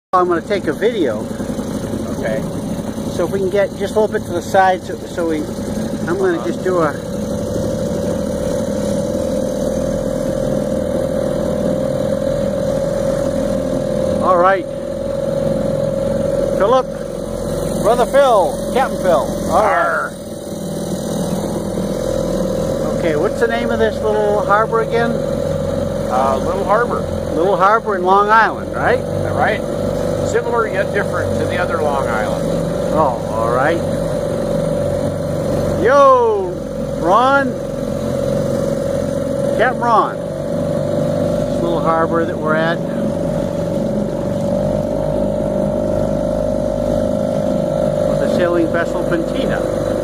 I'm going to take a video. Okay. So if we can get just a little bit to the side, I'm going to just do a. All right. Philip, Brother Phil, Captain Phil. All right. Okay, what's the name of this little harbor again? Little Harbor. Little Harbor in Long Island, right? Right. Similar yet different to the other Long Island. Oh, all right. Yo, Ron. Captain Ron. This little harbor that we're at. With the sailing vessel Pentita.